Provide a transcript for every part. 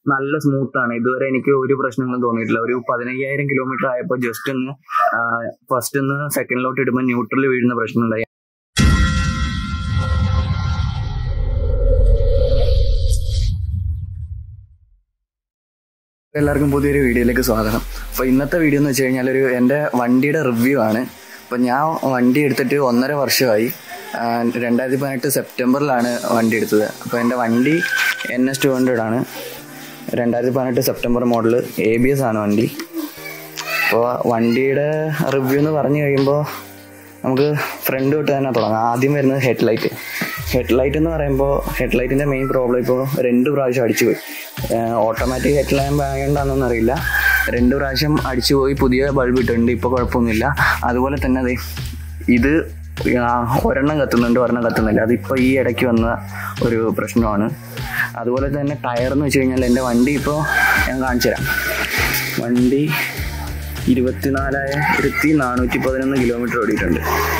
നല്ല സ്മൂത്താണ്. ഇതുവരെ എനിക്ക് ഒരു പ്രശ്നങ്ങളും തോന്നിയിട്ടില്ല. ഒരു 15,000 കിലോമീറ്റർ ആയപ്പോൾ ജസ്റ്റ് ഒന്ന് ഫസ്റ്റ് ഒന്ന് സെക്കൻഡിലോട്ട് ഇടുമ്പോൾ ന്യൂട്രൽ വീഴുന്ന പ്രശ്നമുണ്ടായി. എല്ലാവർക്കും പുതിയൊരു വീഡിയോയിലേക്ക് സ്വാഗതം. അപ്പോൾ ഇന്നത്തെ വീഡിയോ എന്ന് വെച്ച് കഴിഞ്ഞാൽ എൻ്റെ വണ്ടിയുടെ റിവ്യൂ ആണ്. അപ്പോൾ ഞാൻ വണ്ടി എടുത്തിട്ട് 1.5 വർഷമായി. 2018 സെപ്റ്റംബറിലാണ് വണ്ടി എടുത്തത്. അപ്പോൾ എൻ്റെ വണ്ടി NS 200 ആണ്. 2018 സെപ്റ്റംബർ മോഡൽ, ABS ആണ് വണ്ടി. അപ്പോൾ വണ്ടിയുടെ റിവ്യൂ എന്ന് പറഞ്ഞു കഴിയുമ്പോൾ നമുക്ക് ഫ്രണ്ട് തൊട്ട് തന്നെ തുടങ്ങാം. ആദ്യം വരുന്നത് ഹെഡ്ലൈറ്റ് എന്ന് പറയുമ്പോൾ ഹെഡ്ലൈറ്റിൻ്റെ മെയിൻ പ്രോബ്ലം ഇപ്പോൾ 2 പ്രാവശ്യം അടിച്ചു പോയി. ഓട്ടോമാറ്റിക് ഹെഡ് ലാമ്പ് ആയതുകൊണ്ടാണെന്നൊന്നും അറിയില്ല, 2 പ്രാവശ്യം അടിച്ചു പോയി. പുതിയ ബൾബ് ഇട്ടിട്ടുണ്ട്, ഇപ്പോൾ കുഴപ്പമൊന്നുമില്ല. അതുപോലെ തന്നെ അതെ ഇത് ഒരെണ്ണം കത്തുന്നില്ല. അതിപ്പോൾ ഈ ഇടയ്ക്ക് വന്ന ഒരു പ്രശ്നമാണ്. അതുപോലെ തന്നെ ടയർ എന്ന് വെച്ച് കഴിഞ്ഞാൽ എൻ്റെ വണ്ടി ഇപ്പോൾ ഞാൻ കാണിച്ചു തരാം. വണ്ടി 24,411 കിലോമീറ്റർ ഓടിയിട്ടുണ്ട്.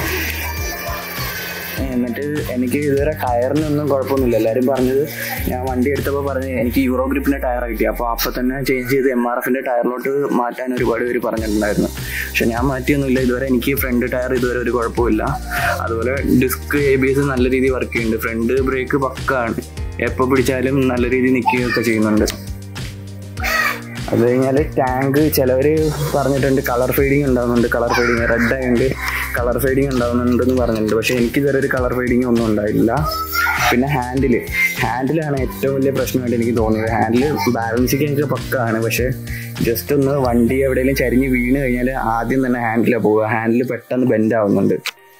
എന്നിട്ട് എനിക്ക് ഇതുവരെ ടയറിനൊന്നും കുഴപ്പമൊന്നുമില്ല. എല്ലാവരും പറഞ്ഞത്, ഞാൻ വണ്ടി എടുത്തപ്പോൾ പറഞ്ഞ് എനിക്ക് യൂറോ ഗ്രിപ്പിൻ്റെ ടയർ കിട്ടി. അപ്പോൾ തന്നെ ചേഞ്ച് ചെയ്ത് MRFൻ്റെ ടയറിലോട്ട് മാറ്റാൻ ഒരുപാട് പേര് പറഞ്ഞിട്ടുണ്ടായിരുന്നു. പക്ഷെ ഞാൻ മാറ്റിയൊന്നുമില്ല ഇതുവരെ. എനിക്ക് ഫ്രണ്ട് ടയർ ഇതുവരെ ഒരു കുഴപ്പമില്ല. അതുപോലെ ഡിസ്ക് ABS നല്ല രീതിയിൽ വർക്ക് ചെയ്യുന്നുണ്ട്. ഫ്രണ്ട് ബ്രേക്ക് പക്കാണ്, എപ്പോൾ പിടിച്ചാലും നല്ല രീതിയിൽ നിൽക്കുകയൊക്കെ ചെയ്യുന്നുണ്ട്. അത് കഴിഞ്ഞാൽ ടാങ്ക് ചിലവർ പറഞ്ഞിട്ടുണ്ട് കളർ ഫെയ്ഡിങ് ഉണ്ടാകുന്നുണ്ട്. റെഡ് ആയതുകൊണ്ട് കളർ ഫെയ്ഡിങ് ഉണ്ടാകുന്നുണ്ടെന്ന് പറഞ്ഞിട്ടുണ്ട്. പക്ഷേ എനിക്കിതുവരെ ഒരു കളർ ഫെയ്ഡിങ് ഒന്നും ഉണ്ടായില്ല. പിന്നെ ഹാൻഡിലാണ് ഏറ്റവും വലിയ പ്രശ്നമായിട്ട് എനിക്ക് തോന്നിയത്. ഹാൻഡിൽ ബാലൻസിങ് എനിക്ക് പക്കാണ്, പക്ഷേ ജസ്റ്റ് ഒന്ന് വണ്ടി എവിടെയെങ്കിലും ചരിഞ്ഞ് വീണ് കഴിഞ്ഞാൽ ആദ്യം തന്നെ ഹാൻഡിലാണ് പോവുക. ഹാൻഡിൽ പെട്ടെന്ന് ബെൻഡ് ആവുന്നുണ്ട്.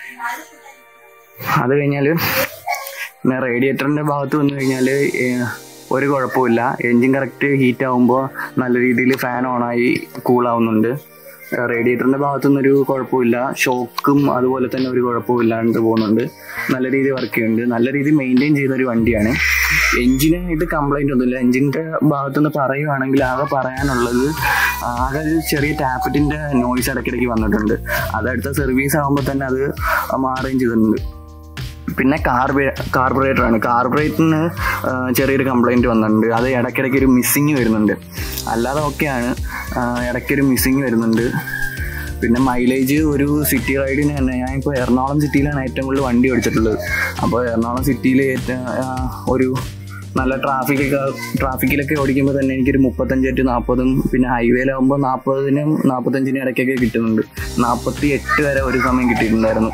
അത് കഴിഞ്ഞാൽ പിന്നെ റേഡിയേറ്ററിൻ്റെ ഭാഗത്ത് വന്നു കഴിഞ്ഞാൽ ഒരു കുഴപ്പമില്ല. എൻജിൻ കറക്റ്റ് ഹീറ്റ് ആകുമ്പോൾ നല്ല രീതിയിൽ ഫാൻ ഓണായി കൂളാവുന്നുണ്ട്. റേഡിയേറ്ററിൻ്റെ ഭാഗത്തുനിന്നൊരു കുഴപ്പമില്ല. ഷോക്കും അതുപോലെ തന്നെ ഒരു കുഴപ്പമില്ലാണ്ട് പോകുന്നുണ്ട്. നല്ല രീതിയിൽ വർക്ക് ചെയ്യുന്നുണ്ട്. നല്ല രീതിയിൽ മെയിൻറ്റെയിൻ ചെയ്തൊരു വണ്ടിയാണ്. എൻജിനായിട്ട് കംപ്ലൈൻ്റ് ഒന്നുമില്ല. എൻജിൻ്റെ ഭാഗത്തുനിന്ന് പറയുകയാണെങ്കിൽ ആകെ പറയാനുള്ളത്, ആകെ ഒരു ചെറിയ ടാപ്പറ്റിൻ്റെ നോയ്സ് ഇടയ്ക്കിടയ്ക്ക് വന്നിട്ടുണ്ട്. അതടുത്ത സർവീസ് ആകുമ്പോൾ തന്നെ അത് മാറുകയും ചെയ്തിട്ടുണ്ട്. പിന്നെ കാർബറേറ്ററിന് ചെറിയൊരു കംപ്ലൈൻറ്റ് വന്നിട്ടുണ്ട്. അത് ഇടയ്ക്കിടയ്ക്ക് ഒരു മിസ്സിങ് വരുന്നുണ്ട്. അല്ലാതെ ഓക്കെയാണ്, ഇടയ്ക്കൊരു മിസ്സിങ് വരുന്നുണ്ട്. പിന്നെ മൈലേജ് ഒരു സിറ്റി റൈഡിന് തന്നെ, ഞാനിപ്പോൾ എറണാകുളം സിറ്റിയിലാണ് ഏറ്റവും കൂടുതൽ വണ്ടി ഓടിച്ചിട്ടുള്ളത്. അപ്പോൾ എറണാകുളം സിറ്റിയിൽ ഒരു നല്ല ട്രാഫിക്കിലൊക്കെ ഓടിക്കുമ്പോൾ തന്നെ എനിക്കൊരു 35-40, പിന്നെ ഹൈവേയിലാകുമ്പോൾ 40-നും 45-നും ഇടയ്ക്കൊക്കെ കിട്ടുന്നുണ്ട്. 48 വരെ ഒരു സമയം കിട്ടിയിട്ടുണ്ടായിരുന്നു.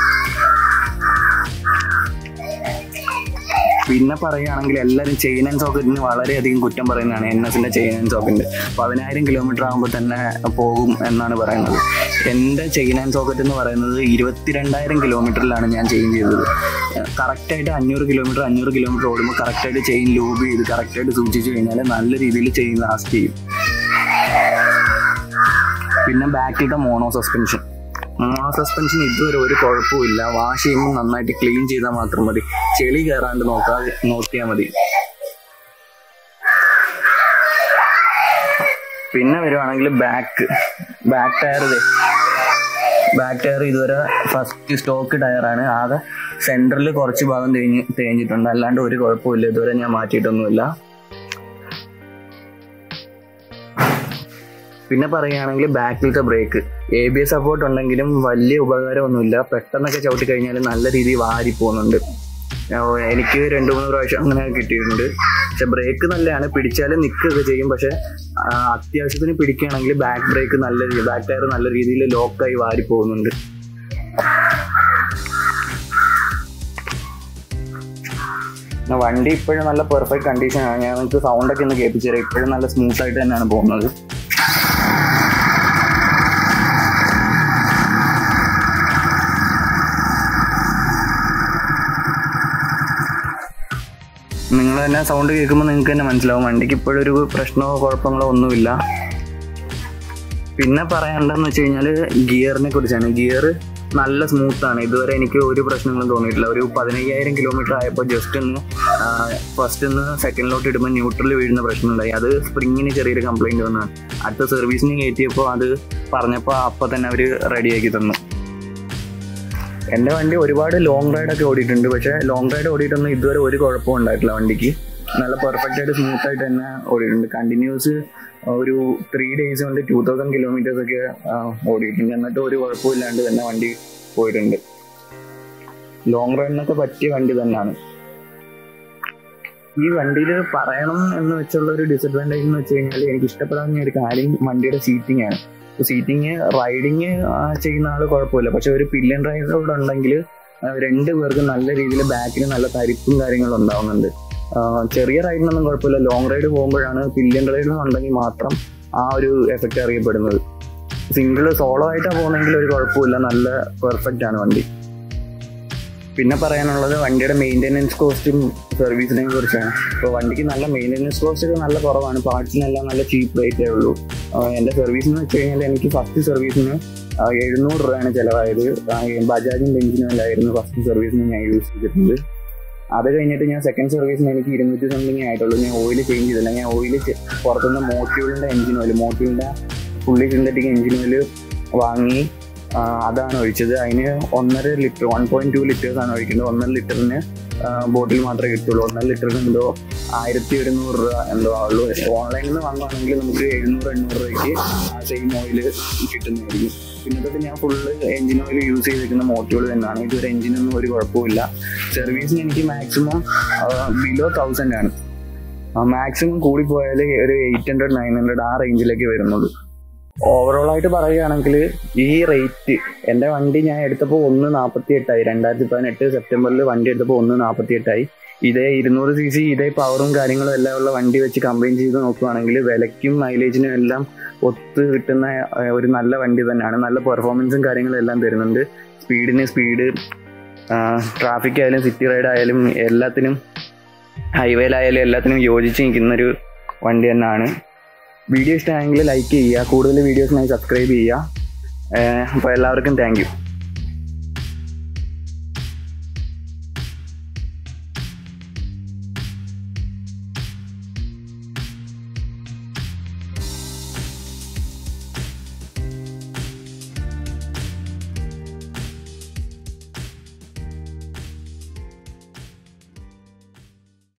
പിന്നെ പറയുകയാണെങ്കിൽ എല്ലാവരും ചെയിൻ ആൻഡ് സോക്കറ്റിന് വളരെയധികം കുറ്റം പറയുന്നതാണ്. NSൻ്റെ ചെയിൻ ആൻഡ് സോക്കറ്റ് 10,000 കിലോമീറ്റർ ആകുമ്പോൾ തന്നെ പോകും എന്നാണ് പറയുന്നത്. എൻ്റെ ചെയിൻ ആൻഡ് സോക്കറ്റ് എന്ന് പറയുന്നത് 22,000 കിലോമീറ്ററിലാണ് ഞാൻ ചെയിൻ ചെയ്തത്. കറക്റ്റായിട്ട് 500 കിലോമീറ്റർ ഓടുമ്പോൾ കറക്റ്റായിട്ട് ചെയിൻ ലൂബ് ചെയ്ത് കറക്റ്റായിട്ട് സൂക്ഷിച്ചു കഴിഞ്ഞാൽ നല്ല രീതിയിൽ ചെയിൻ ലാസ്റ്റ് ചെയ്യും. പിന്നെ ബാക്കിലത്തെ മോണോ സസ്പെൻഷൻ ഇതുവരെ ഒരു കുഴപ്പമില്ല. വാഷ് ചെയ്യുമ്പോൾ നന്നായിട്ട് ക്ലീൻ ചെയ്താൽ മാത്രം മതി. ചെളി കയറാണ്ട് നോക്കിയാൽ മതി. പിന്നെ വരുവാണെങ്കിൽ ബാക്ക് ടയർ ഇതുവരെ ഫസ്റ്റ് സ്റ്റോക്ക് ടയറാണ്. ആകെ സെൻറ്ററിൽ കുറച്ച് ഭാഗം തേഞ്ഞിട്ടുണ്ട്. അല്ലാണ്ട് ഒരു കുഴപ്പമില്ല. ഇതുവരെ ഞാൻ മാറ്റിയിട്ടൊന്നുമില്ല. പിന്നെ പറയുകയാണെങ്കിൽ ബാക്കിലത്തെ ബ്രേക്ക് ABS സപ്പോർട്ട് ഉണ്ടെങ്കിലും വലിയ ഉപകാരമൊന്നുമില്ല. പെട്ടെന്നൊക്കെ ചവിട്ടി കഴിഞ്ഞാൽ നല്ല രീതിയിൽ വാരി പോകുന്നുണ്ട്. എനിക്ക് 2-3 പ്രാവശ്യം അങ്ങനെ കിട്ടിയിട്ടുണ്ട്. പക്ഷെ ബ്രേക്ക് നല്ലതാണ്, പിടിച്ചാലും നിൽക്കുകയൊക്കെ ചെയ്യും. പക്ഷെ അത്യാവശ്യത്തിന് പിടിക്കുകയാണെങ്കിൽ ബാക്ക് ടയർ നല്ല രീതിയിൽ ലോക്കായി വാരി പോകുന്നുണ്ട്. വണ്ടി ഇപ്പോഴും നല്ല പെർഫെക്റ്റ് കണ്ടീഷനാണ്. ഞാൻ നിങ്ങൾക്ക് സൗണ്ടൊക്കെ ഒന്ന് കേൾപ്പിച്ചു തരാം. ഇപ്പോഴും നല്ല സ്മൂത്തായിട്ട് തന്നെയാണ് പോകുന്നത്. നിങ്ങൾ തന്നെ സൗണ്ട് കേൾക്കുമ്പോൾ നിങ്ങൾക്ക് തന്നെ മനസ്സിലാവും വണ്ടിക്ക് ഇപ്പോഴൊരു പ്രശ്നമോ കുഴപ്പങ്ങളോ ഒന്നുമില്ല. പിന്നെ പറയേണ്ടതെന്ന് വെച്ച് കഴിഞ്ഞാൽ ഗിയറിനെ കുറിച്ചാണ്. ഗിയർ നല്ല സ്മൂത്താണ്. ഇതുവരെ എനിക്ക് ഒരു പ്രശ്നങ്ങളും തോന്നിയിട്ടില്ല. ഒരു 15,000 കിലോമീറ്റർ ആയപ്പോൾ ജസ്റ്റ് ഒന്ന് ഫസ്റ്റ് ഒന്ന് സെക്കൻഡിലോട്ട് ഇടുമ്പോൾ ന്യൂട്രൽ വീഴുന്ന പ്രശ്നമുണ്ടായി. അത് സ്പ്രിങ്ങിന് ചെറിയൊരു കംപ്ലൈൻറ്റ് വന്നതാണ്. അടുത്ത സർവീസിന് കയറ്റിയപ്പോൾ അത് പറഞ്ഞപ്പോൾ അപ്പോൾ തന്നെ അവർ റെഡിയാക്കി തന്നു. എൻ്റെ വണ്ടി ഒരുപാട് ലോങ് റൈഡൊക്കെ ഓടിയിട്ടുണ്ട്. പക്ഷേ ലോങ് റൈഡ് ഓടിയിട്ടൊന്നും ഇതുവരെ ഒരു കുഴപ്പവും ഉണ്ടായിട്ടില്ല വണ്ടിക്ക്. നല്ല പെർഫെക്റ്റ് ആയിട്ട് സ്മൂത്ത് ആയിട്ട് തന്നെ ഓടിയിട്ടുണ്ട്. കണ്ടിന്യൂസ് ഒരു 3 days കൊണ്ട് 2000 kilometers ഒക്കെ ഓടിയിട്ടുണ്ട്. എന്നിട്ട് ഒരു കുഴപ്പമില്ലാണ്ട് തന്നെ വണ്ടി പോയിട്ടുണ്ട്. ലോങ് റണ്ണിനൊക്കെ പറ്റിയ വണ്ടി തന്നെയാണ്. ഈ വണ്ടിയിൽ പറയണം എന്ന് വെച്ചുള്ള ഒരു ഡിസഡ്വാൻറ്റേജ് എന്ന് വെച്ച് കഴിഞ്ഞാൽ എനിക്ക് ഇഷ്ടപ്പെടാവുന്ന ഒരു കാര്യം വണ്ടിയുടെ സീറ്റിംഗ് ആണ്. സീറ്റിംഗ് റൈഡിങ് ചെയ്യുന്ന ആൾ കുഴപ്പമില്ല, പക്ഷെ ഒരു പില്ലിയൻ റൈഡർ ഉണ്ടെങ്കിൽ 2 പേർക്ക് നല്ല രീതിയിൽ ബാക്കിൽ നല്ല തരിപ്പും കാര്യങ്ങളും ഉണ്ടാവുന്നുണ്ട്. ചെറിയ റൈഡിനൊന്നും കുഴപ്പമില്ല, ലോങ് റൈഡ് പോകുമ്പോഴാണ് പില്ലിയൻ റൈഡിനുണ്ടെങ്കിൽ മാത്രം ആ ഒരു എഫക്റ്റ് അറിയപ്പെടുന്നത്. സിംഗിൾ സോളോ ആയിട്ടാണ് പോകുന്നെങ്കിൽ ഒരു കുഴപ്പമില്ല, നല്ല പെർഫെക്റ്റ് ആണ് വണ്ടി. പിന്നെ പറയാനുള്ളത് വണ്ടിയുടെ മെയിൻ്റെനൻസ് കോസ്റ്റും സർവീസിനെ കുറിച്ചാണ്. ഇപ്പോൾ വണ്ടിക്ക് നല്ല മെയിൻ്റെനൻസ് കോസ്റ്റ് ഒക്കെ നല്ല കുറവാണ്, പാർട്സിനെല്ലാം നല്ല ചീപ്പ് റേറ്റേ ഉള്ളൂ. എൻ്റെ സർവീസെന്ന് വെച്ച് കഴിഞ്ഞാൽ എനിക്ക് ഫസ്റ്റ് സർവീസിന് 700 രൂപയാണ് ചിലവായത്. ബജാജിൻ്റെ എഞ്ചിനല്ലായിരുന്നു ഫസ്റ്റ് സർവീസിന് ഞാൻ യൂസ് ചെയ്തിട്ടുണ്ട്. അത് കഴിഞ്ഞിട്ട് ഞാൻ സെക്കൻഡ് സർവീസിന് എനിക്ക് 200 something ആയിട്ടുള്ളൂ. ഞാൻ ഓയിൽ ചേഞ്ച് ചെയ്തില്ല. ഞാൻ ഓയിൽ പുറത്തുനിന്ന് മോട്ടോറിൻ്റെ എഞ്ചിൻ ഓയിൽ, മോട്ടോറിൻ്റെ ഫുള്ളി സിന്തറ്റിക് എഞ്ചിൻ ഓയിൽ വാങ്ങി അതാണ് ഒഴിച്ചത്. അതിന് 1.5 ലിറ്റർ 1.2 liters ആണ് ഒഴിക്കുന്നത്. 1.5 ലിറ്ററിന് ബോട്ടിൽ മാത്രമേ കിട്ടുള്ളൂ. 1.5 ലിറ്ററിന് എന്തോ 1100 രൂപ എന്തോ ആവുള്ളൂ. ഓൺലൈനിൽ നിന്ന് വാങ്ങുകയാണെങ്കിൽ നമുക്ക് 700-800 രൂപയ്ക്ക് ആ സെയിം ഓയിൽ കിട്ടുന്നതായിരിക്കും. പിന്നെ തൊട്ട് ഞാൻ ഫുള്ള് എഞ്ചിൻ ഓയിൽ യൂസ് ചെയ്തിരിക്കുന്ന മോട്ടോർ തന്നെയാണ്. ഇതൊരു എഞ്ചിനൊന്നും ഒരു കുഴപ്പമില്ല. സർവീസിന് എനിക്ക് മാക്സിമം ബിലോ 1000 ആണ്. മാക്സിമം കൂടിപ്പോയാൽ ഒരു 800-900 ആ റേഞ്ചിലേക്ക് വരുന്നുള്ളൂ. ഓവറോൾ ആയിട്ട് പറയുകയാണെങ്കിൽ ഈ റേറ്റ് എൻ്റെ വണ്ടി ഞാൻ എടുത്തപ്പോൾ 1.48 2018 സെപ്റ്റംബറിൽ വണ്ടി എടുത്തപ്പോൾ 1.48. ഇതേ 200 cc ഇതേ പവറും കാര്യങ്ങളും എല്ലാം ഉള്ള വണ്ടി വെച്ച് കമ്പൈൻ ചെയ്ത് നോക്കുകയാണെങ്കിൽ വിലയ്ക്കും മൈലേജിനും എല്ലാം ഒത്ത് കിട്ടുന്ന ഒരു നല്ല വണ്ടി തന്നെയാണ്. നല്ല പെർഫോമൻസും കാര്യങ്ങളും എല്ലാം തരുന്നുണ്ട്. സ്പീഡിന് സ്പീഡ്, ട്രാഫിക് ആയാലും സിറ്റി റൈഡ് ആയാലും എല്ലാത്തിനും, ഹൈവേയിലായാലും എല്ലാത്തിനും യോജിച്ച് നിൽക്കുന്നൊരു വണ്ടി തന്നെയാണ്. വീഡിയോ ഇഷ്ടമായെങ്കിൽ ലൈക്ക് ചെയ്യുക, കൂടുതൽ വീഡിയോസിനായി സബ്സ്ക്രൈബ് ചെയ്യുക. അപ്പോൾ എല്ലാവർക്കും താങ്ക് യു.